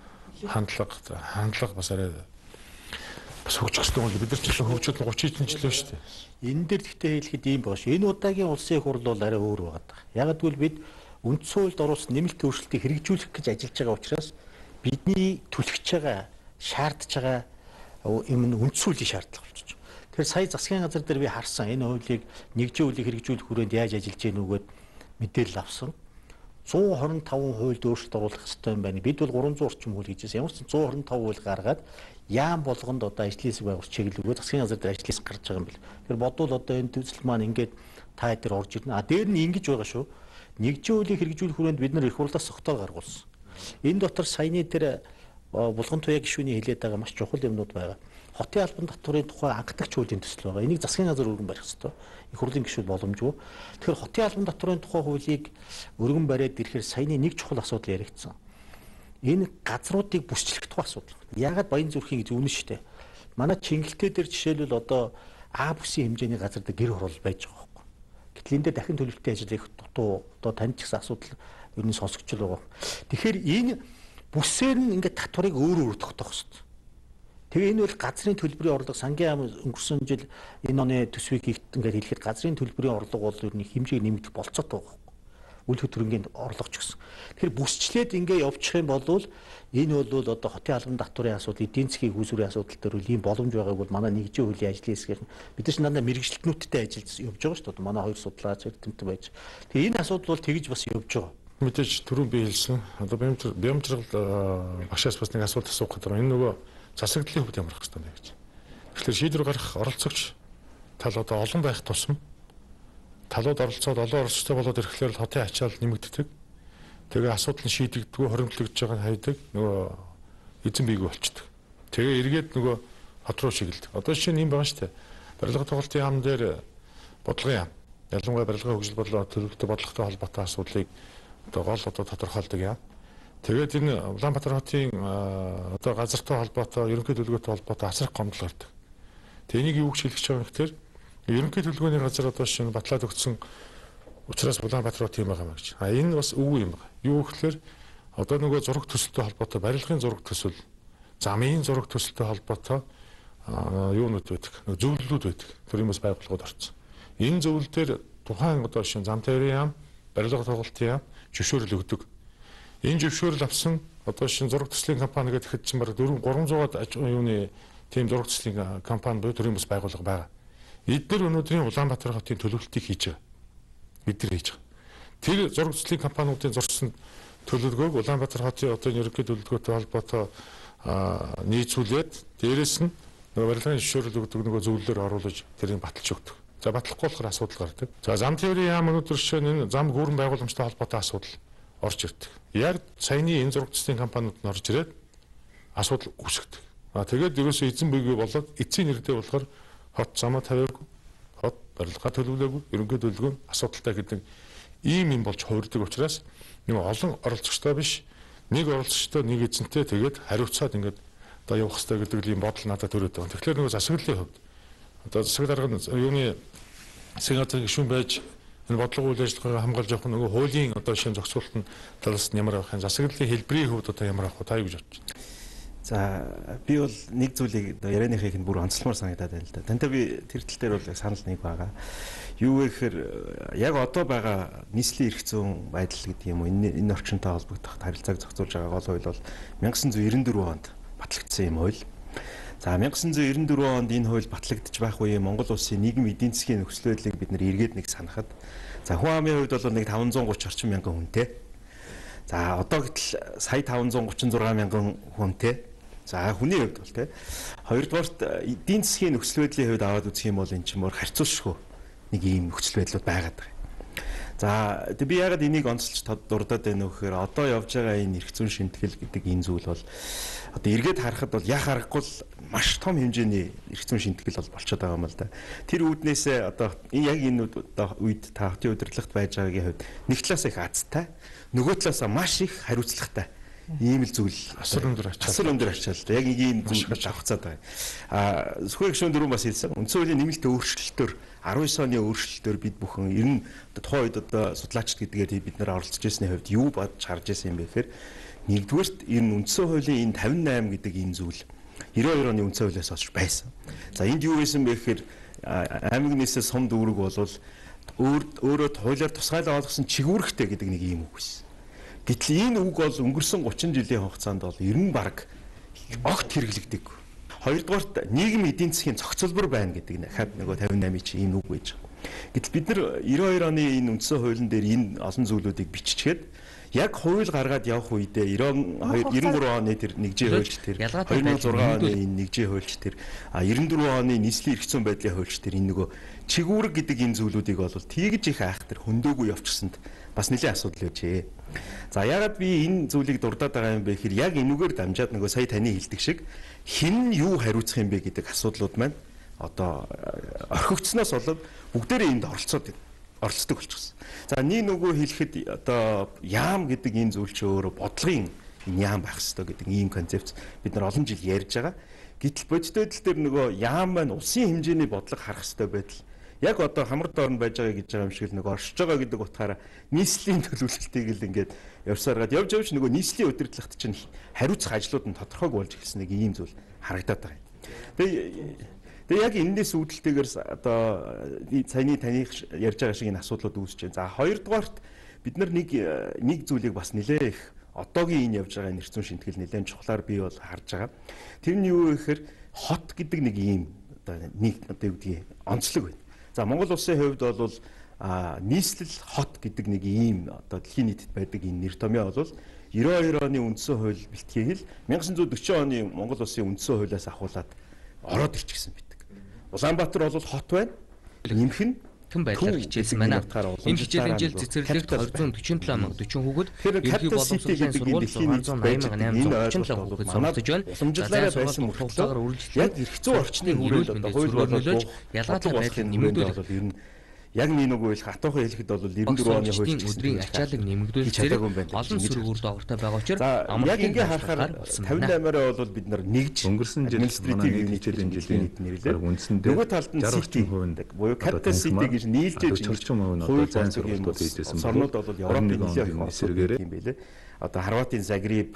хандлага бас арай бас хөгжих хэрэгтэй бол бид нар ч хөгжөөд 30 жилээ шүү дээ. Энэ дээр гэхдээ хэлэхэд ийм байна шүү. Энэ удаагийн улсын их хурл бол арай өөр байгаа. Яг гэвэл бид үндсэн хуульд оруулсан нэмэлт өөрчлөлтийг хэрэгжүүлэх гэж ажиллаж байгаа учраас бидний түлхэж байгаа, шаардж байгаа юм нь үндсэн хуулийн шаардлага болчих. Тэгэхээр сая засгийн газар дээр би харсан энэ хуулийг нэгжийн хуулийг хэрэгжүүлэх хүрээнд яаж ажиллаж гэнэ үгээд мэдээлэл авсан. 125% өөрчлөлт оруулах хэрэгтэй юм байна. Бид бол 300 орчим хууль гэж байна. Ямар ч 125 хууль гаргаад яам болгонд одоо ажлын хэсэг байгуулж чиглэлгүй засгийн газар дээр ажлын хэсэг гарч байгаа юм бэл. Тэгэхээр бодвол одоо энэ төсөл маань ингээд та дээр орж ирнэ. А дээр нь ингэж байгаа шүү. Нэгжийн хуулийг хэрэгжүүлэх хүрээнд бид нар их хурлаас тогтоол гаргуулсан. Энэ дотор саяны тэр булган туяа гишүүний хэлээд байгаа маш чухал юмнууд байгаа. Хотын албан татврын тухай анхдагч хуулийн төсөл байгаа. Энийг засгийн газар өргөн барих ёстой. Их хурлын гишүүд боломжгүй. Тэгэхээр хотын албан татврын тухай хуулийг өргөн бариад ирэхээр саяны нэг чухал асуудал яригдсан. Энэ газруудыг бүсчлэх тухай асуудал. Яагаад Баян зүрхийн гэж үнэн шүү дээ. Манай Чингэлтэй дээр жишээлбэл одоо А бүсийн хэмжээний газар дээр гэр хурал байж байгаа байхгүй. Гэтэл энэ дээр дахин төлөвлөлтийн ажил их дутуу одоо танд ч гэсэн асуудал ер нь сонсогч л байгаа. Тэгэхээр энэ бүсээр нь ингээд татварыг өөр тогтоох хэрэгтэй. Тэгээ энэ бол газрын төлбөрийн орлого сангийн ам өнгөрсөн жил энэ оны төсвийг ингээд хэлэхэд газрын төлбөрийн орлого бол ер нь хэмжээг нэмэгдэх болцоотой байгаа. Үл хөдлөнгийн орлого ч гэсэн. Тэгэхээр бүсчлээд ингээд явчих юм бол энэ бол одоо хотын албан татврын асуудал, эдийн засгийн үүсвэрийн асуудал төр үл ийм боломж байгааг бол манай нэгжийн хуулийн ажлын хэсгээр бид нар ч дандаа мэргэжилтнүүдтэй ажиллаж явж байгаа шүү дээ. Манай хоёр судлаач эрдэмтэн байж. Тэгээ энэ асуудал бол тэгж бас явж байгаа. Мэдээж түрүүн би хэлсэн. Одоо бямжрал багшаас бас нэг асуулт асуух гэдэг. Энэ нөгөө засагдлын хувьд ямар хэвээр байна гэж. Тэгэхээр шийдвэр гаргах оролцогч тал одоо олон байх тусам талууд оролцоод олон оролцогчтой болоод ирэхлээр л хотын ачаал нэмэгддэг. Тэгээ асуудал нь шийдэгдэггүй хоримтлогдож байгааг хайдаг. Нөгөө эзэн бийг болчдөг. Тэгээ эргээд нөгөө хот руу шигэлдэг. Одоо жишээ нь юм байгаа шүү дээ. Барилга тоглолтын яам дээр бодлогын яам. Ялангуяа барилгын хөгжил бодлого төлөвлөлтөй бодлоготой холбоотой асуудлыг одоо гол одоо тодорхойлдог яам. Тэгээд энэ Улаанбаатар хотын одоо газартай холбоотой, ерөнхий төлөвлөгөөтэй холбоотой асрах гомдол гардаг. Тэгээ энийг юу гэж хэлэх гэж байгаа юм гэхээр ерөнхий төлөвлөгөөний газар одоо шинэ батлаад өгсөн учраас Улаанбаатар хот юм байгаа юм гэж. Энэ бас үгүй юм байна. Юу гэхээр одоо нөгөө зураг төсөлтэй холбоотой, барилгын зураг төсөл, замын зураг төсөлтэй холбоотой юунууд байдаг. Зөвлөлүүд байдаг. Тэр юм бас байгууллагууд орсон. Энэ зөвлөл дээр тухайн одоо шинэ зам тээврийн яам, барилга тоглолтын яам зөвшөөрөл өгдөг. Энэ зөвшөөрөл авсан одоо шинэ зураг төслийн компани гэдэг хэд ч баг 300-аад юуны тийм зураг төслийн компани буюу төрийн бас байгууллага байгаа. Эдгээр өнөөдрийн Улаанбаатар хотын төлөвлөлтийг хийж байгаа. Эдгээр хийж байгаа. Тэр зураг төслийн компаниудын зурсан төлөвлөгөөг Улаанбаатар хотын одоо ерөнхий төлөвлөгөөтэй холбоотой нийцүүлээд дээрэс нь нөгөө барилгын зөвшөөрөл өгдөг нөгөө зөвлөлөөр оруулж тэрийг баталж өгдөг. За батлахгүй болохоор асуудал гардаг. За зам тээврийн яам өнөөдөр жишээ нь энэ зам гүүрэн байгууламжтай холбоотой асуудал орж ирдэг. Яг саяны энэ зураг төслийн компаниуд нь орж ирээд асуудал үүсгдэг. Тэгээд ерөөсөө эзэн бийгээ болоод эцсийн нэрдээ болохоор хот замаа тавиагүй, хот барилгаа төлөвлөөгүй, ерөнхий төлөвлөгөө нь асуудалтай гэдэг ийм юм болж хувирдаг учраас нэг олон оролцогчтой биш, нэг оролцогчтой нэг эзэнтэй тэгээд хариуцаад ингээд одоо явах хэрэгтэй гэдэг ийм бодол надад төрөөд байгаа. Тэгэхээр нөгөө засаглалын хувьд одоо засаг дарга нь юуны засгийн газрын гишүүн байж энэ бодлого үйл ажиллагаагаа хамгаалж явах нөгөө хуулийн одоо шинэ зохицуулалтын талаас нь ямар авах юм, засаглалын хэлбэрийн хувьд одоо ямар авах вэ? Та юу гэж бодож байна? За би бол нэг зүйлийг ярианыхыг нь бүр онцлмоор санагдаад байна л да. Тантай би тэр тал дээр бол санал нэг байгаа. Юу вэ гэхээр яг одоо байгаа нийслэлийн эрх зүйн байдал гэдэг юм уу энэ орчинтой холбогдох харилцааг зохицуулж байгаа гол хууль бол 1994 онд батлагдсан юм хууль. За 1994 онд энэ хууль батлагдж байх үеийн Монгол улсын нийгэм эдийн засгийн нөхцөл байдлыг бид нэр эргээд нэг санахад за хүн амын хувьд бол нэг 530 орчим мянган хүнтэй. За одоо гэтэл сая 536 мянган хүнтэй. За хүний хувьд бол тий. Хоёрдугаарт эдийн засгийн нөхцөл байдлын хувьд аваад үзэх юм бол эн чинь мөр харьцуулшгүй нэг ийм нөхцөл байдлууд байгаад байгаа. За би яагаад энийг онцлж дурдаад байна вэ гэхээр одоо явж байгаа энэ эрх зүйн шинтгэл гэдэг энэ зүйл бол одоо эргээд харахад бол яа харахгүй л маш том хэмжээний эрх зүйн шинтгэл бол болчиход байгаа юм л да. Тэр үүднээсээ одоо яг энэ үед та хотын удирдлагт байж байгаагийн хувьд нэг талаас их азтай, нөгөө талаас маш их хариуцлагатай ийм л зүйл асар өндөр ачаал. Яг ийм зүйл давхцаад байгаа. Зөвхөн гишүүн дөрөв бас хэлсэн. Үндсэн хуулийн нэмэлт өөрчлөлтөөр 19 оны өөрчлөлтөөр бид бүхэн ер нь тухайн үед одоо судлаачд гэдгээр бид нар оролцож ирсний хувьд юу бодж харж ирсэн юм бэ гэхээр нэгдүгээрт энэ үндсэн хуулийн энэ 58 гэдэг энэ зүйл 92 оны үндсэн хуулиас хойш байсан. За энд юу байсан бэ гэхээр аймаг нийслэл сум дүүрэг болвол өөрөө хуулиар тусгайлан олгосон чигүүрхтэй гэдэг нэг ийм үг байсан. Гэтэл энэ үг бол өнгөрсөн 30 жилийн хугацаанд бол ер нь баг огт хэрэглэгдэг. Хоёрдугаарт нийгэм эдийн засгийн зохицолбор байна гэдэг хаад нөгөө 58-ийн чи энэ үг байж байгаа. Гэтэл бид нар 92 оны энэ үндсэн хуулийн дээр энэ олон зүйлүүдийг биччихээд Яг хууль гаргаад явах үедээ 93 оны тэр нэгжийн хуульч тэр 2006 оны энэ нэгжийн хуульч тэр 94 оны нийслэлийн эрх зүйн байдлын хуульч тэр энэ нөгөө чигүүрэг гэдэг энэ зүйлүүдийг бол тэгж их айх тэр хөндөөгүй явчихсанд бас нэлээд асуудал байжээ. За ягаад би энэ зүйлийг дурдаад байгаа юм бэ гэхээр яг энүүгээр дамжаад нөгөө сая таны хэлдэг шиг хэн юу хариуцах юм бэ гэдэг асуудлууд маань одоо орхигдсноос болоод бүгдээрээ энд оролцдог болчихсон. За нөгөө хэлэхэд одоо яам гэдэг энэ зүйл чи өөрөө бодлогын энэ яам байх ёстой гэдэг ийм концепц бид нар олон жил ярьж байгаа. Гэтэл бодит байдал дээр нөгөө яам маань улсын хэмжээний бодлого харах ёстой байдал яг одоо хамар доорн байж байгаа гэж байгаа юм шиг нөгөө оршиж байгаа гэдэг утгаараа нийслэлийн төлөвлөлтийг л ингээд явсараад явж нөгөө нийслэлийн удирдлагт чинь хариуцах ажлууд нь тодорхойг болж эхэлсэн нэг ийм зүйл харагдаад байгаа юм. Тэгээ яг энэс үүдэлтэйгээр одоо таны ярьж байгаа шиг энэ асуудлууд үүсэж байна. За хоёрдугаарт бид нар нэг зүйлийг бас нэлээх одоогийн энэ явж байгаа нэр зүүн шинтгэл нэлээд чухлаар би бол харж байгаа. Тэр нь юу вэ гэхээр хот гэдэг нэг ийм одоо нэг одоо юу гэдгийг онцлог байна. За Монгол улсын хувьд бол нийслэл хот гэдэг нэг ийм одоо дэлхийн нийтэд байдаг энэ нэр томьёо бол 92 оны үндсэн хууль бэлтгийг л 1940 оны Монгол улсын үндсэн хуулиас ахуулаад ороод ирчихсэн байдаг. Улаанбаатар бол хот байна. Нэмэх нь хэн байдлаар хичээсэн байна. Энэ хичээлийн жил цэцэрлэгт 247 мянга 40 хүүхэд ерөнхий боловсролын сургууль 688 хүүхэд сонгогдож байна. Уламжлалаараа байсан мөртлөө яг эрх зүйн орчны хүрээлэл одоо хууль болоод ялгаатай байдлыг нэмэгдүүлэх ер нь яг нэг үйл хатуухан хэлэхэд бол 94 оны хууль өдрийн ачаалал нэмэгдүүлэх зэрэг олон сөрөг үр дагавартай байгаа учраас яг ингэ харахаар 58-аараа бол бид нар нэгж өнгөрсөн жил манай хичээлийн жилийн нэрлээ. Нөгөө талд нь CT буюу Capital City гэж нийлжээж 40% нь одоо зайн сургалтууд хийжсэн. Сорнууд бол Европын нэлээд их эсэргээр юм байлээ. Одоо Хорватын Загреб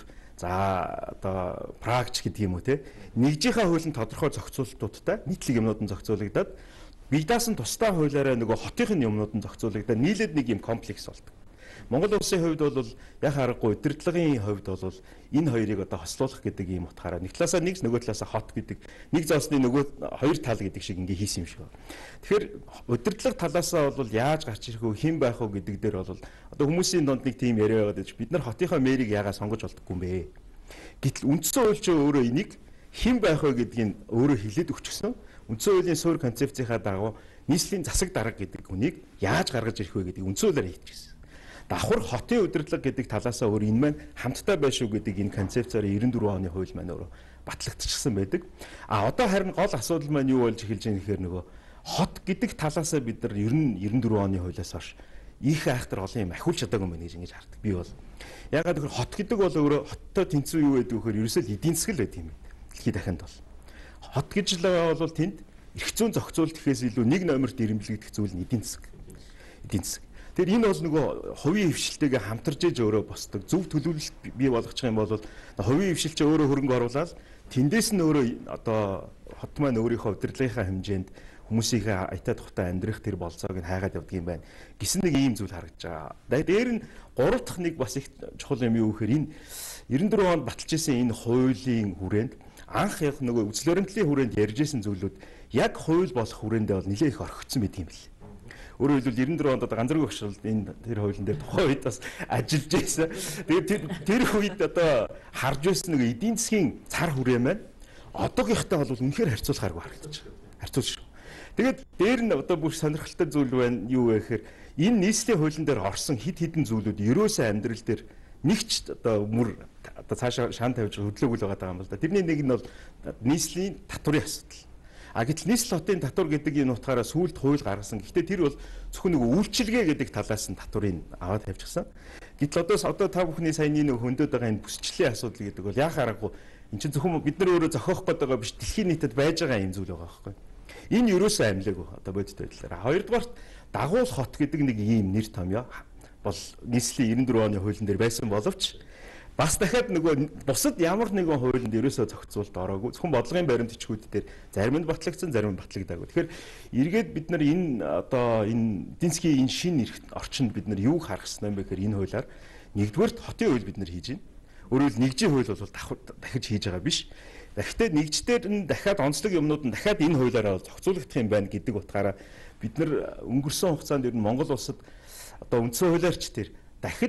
за одоо Прагч гэдэг юм уу те нэгжийнхээ хуулийн тодорхой зохицуулалтуудтай нийтлэг юмнууд нь зохицуулагдаад бидаас нь тусдаа хуулиараа нөгөө хотын юмнууд нь зохицуулагдаад нийлээд нэг юм комплекс болдог. Монгол улсын хувьд бол яг харахгүй удирдлагын хувьд бол энэ хоёрыг одоо хослуулах гэдэг юм утгаараа нэг талаасаа нэг нөгөө талаасаа хот гэдэг нэг зоосны нөгөө хоёр тал гэдэг шиг ингээ хийсэн юм шиг байна. Тэгэхээр удирдлага талаасаа бол яаж гарч ирэх вэ, хэн байх вэ гэдэг дээр бол одоо хүмүүсийн донд нэг тийм яриа байгаа гэж бид нар хотынхоо мэрийг яагаад сонгож болдоггүй юм бэ? Гэтэл үндсэн хууль ч өөрөө энийг хэн байх вэ гэдгийг өөрөө хэлээд өгчихсөн. Үндсэн хуулийн суурь концепцийнхаа дагуу нийслэлийн засаг дарга гэдэг хүнийг яаж гаргаж ирэх вэ гэдгийг үндсэн хуулиар хэлчихсэн. Давхар хотын удирдлага гэдэг талаасаа өөр энэ маань хамтдаа байх шүү гэдэг энэ концепцээр 94 оны хууль маань өөрөө батлагдчихсан байдаг. А одоо харин гол асуудал маань юу болж эхэлж байгаа гэхээр нөгөө хот гэдэг талаасаа бид нар ер нь 94 оны хуулиас хойш их айхтар олон юм ахиулж чадаагүй юм байна гэж ингэж хардаг. Би бол ягаад гэхээр хот гэдэг бол өөрөө хоттой тэнцүү юу байдаг вэхээр ерөөсөө эдийн засаг л байдаг юм. Дэлхийд дахинд бол хот гэж л бол тэнд эрх зүйн зохицуулалт гэхээс илүү нэг номерт ирэмблэгдэх зүйл нь эдийн засаг. Эдийн засаг. Тэгэхээр энэ бол нөгөө хувийн хвшилтэйгээ хамтарж иж өөрөө босдог. Зөв төлөвлөлт бий болгочих юм бол хувийн хвшилчээ өөрөө хөрөнгө оруулаад тэндээс нь өөрөө одоо хот маань өөрийнхөө удирдлагынхаа хэмжээнд хүмүүсийнхээ аятаа тухтай амьдрах тэр болцоог нь хайгаад явдаг юм байна. Гэсэн нэг ийм зүйл харагдаж байгаа. Дээр нь гурав дахь нэг бас их чухал юм юу гэхээр энэ 94 онд баталж исэн энэ хуулийн хүрээнд анх яг нөгөө үзэл баримтлалын хүрээнд ярьж исэн зүйлүүд яг хууль болох хүрээндээ бол нэлээд их орхигдсон байт юм бэл. Өөрөөр хэлбэл 94 онд одоо ганцааргүй багш бол энэ тэр хуулийн дээр тухайн үед бас ажиллаж байсан. Тэгээд тэр үед одоо харж байсан нэг эдийн засгийн цар хүрээ маань одоогийнхтай бол үнэхээр харьцуулахааргүй харагдаж байна. Харьцуулж шүү. Тэгээд дээр нь одоо бүр сонирхолтой зүйл байна. Юу вэ гэхээр энэ нийслэлийн хуулийн дээр орсон хид хідэн зүйлүүд ерөөсөө амьдрал дээр нэгч одоо мөр одоо цаашаа шан тавьж хөдлөөгүй л байгаа юм байна л да. Тэрний нэг нь бол нийслэлийн татврын асуудал. А гэтэл нийслэл хотын татвар гэдэг энэ утгаараа сүүлд хууль гаргасан. Гэхдээ тэр бол зөвхөн нэг үйлчилгээ гэдэг талаас нь татврыг аваад тавьчихсан. Гэтэл одоо та бүхний саяны нэг хөндөд байгаа энэ бүсчлэлийн асуудал гэдэг бол яа харахгүй эн чинь зөвхөн бид нар өөрөө зохиох гээд байгаа биш дэлхийн нийтэд байж байгаа юм зүйл байгаа байхгүй. Энэ юусоо амьлаагүй одоо бодит байдлаараа. Хоёрдугаарт дагуул хот гэдэг нэг ийм нэр томьёо бол нийслэлийн 94 оны хуулийн дээр байсан боловч бас дахиад нөгөө бусад ямар нэгэн хуулинд ерөөсөө зохицуулалт ороогүй. Зөвхөн бодлогын баримт бичгүүд дээр зарим нь батлагдсан, зарим нь батлагдаагүй. Тэгэхээр эргээд бид нар энэ одоо энэ эдийн засгийн энэ шинэ орчинд бид нар юу харах ёстой юм бэ гэхээр энэ хуулиар нэгдүгээрт хотын хууль бид нар хийж байна. Өөрөөр хэл нэгжийн хууль бол дахиж хийж байгаа биш. Дахиад нэгждээр нь дахиад онцлог юмнууд нь дахиад энэ хуулиараа зохицуулагдах юм байна гэдэг утгаараа бид нар өнгөрсөн хугацаанд ер нь Монгол улсад одоо үндсэн хуулиарч тэр дахиж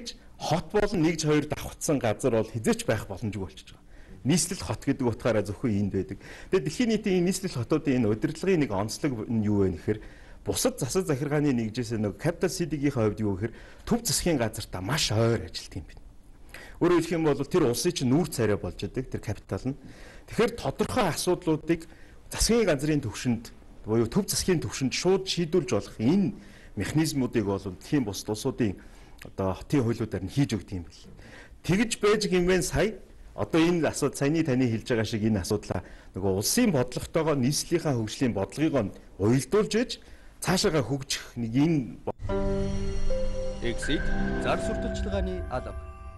хот болон 1-2 давхцсан газар бол хизээч байх боломжгүй болчихж байгаа. Нийслэл хот гэдэг утгаараа зөвхөн энд байдаг. Тэгээд дэлхийн нийтийн нийслэл хотуудын энэ удирдлагын нэг онцлог нь юу вэ гэхээр бусад засаг захиргааны нэгжээс нэг capital city-гийн хувьд юу гэхээр төв засгийн газартаа маш ойр ажилтдаг юм байна. Өөрөөр хэлэх юм бол тэр улсын чинь нүүр царай болж байдаг тэр капитал нь. Тэгэхээр тодорхой асуудлуудыг засгийн газрын төвшөнд буюу төв засгийн төвшөнд шууд шийдүүлж болох энэ механизмуудыг бол дэлхийн бусад улсуудын одоо хотын хуулиудаар нь хийж өгд юм бэл. Тэгж байж гинвэн сая одоо энэ асуудал саяны таны хэлж байгаа шиг энэ асуудлаа нөгөө улсын бодлоготойгоо нийслэлийн хөгжлийн бодлогыг уялдуулж ээж цаашаага хөгжих нэг энэ Exit зар сурталчилгааны алба.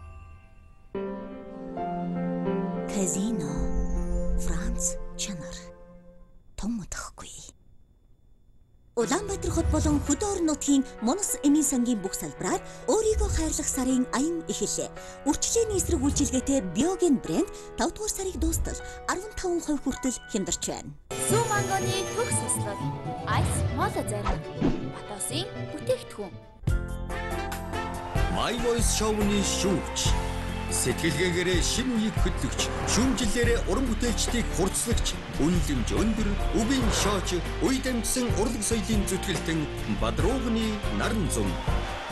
Казино Франц чанар том утгагүй. Улаанбаатар хот болон хөдөө орон нутгийн Монос эмийн сангийн бүх салбараар өөрийгөө хайрлах сарын аян эхэллээ. Үрчлээний эсрэг үйлчилгээтэй Биоген брэнд 5 дугаар сарыг дуустал 15% хүртэл хямдарч байна. Сүү мангоны төгс суслал Ice Mola зарим Батосын бүтээгдэхүүн. My Voice show-ны шүүгч. Сэтгэлгээгээрээ шин нэг хөтлөгч, шүүмжлэлээрээ уран бүтээлчдийг хурцлагч, үнэлэмж өндөр, үгийн шооч, үе дамжсан урлаг соёлын зүтгэлтэн Бадруугны наран зам.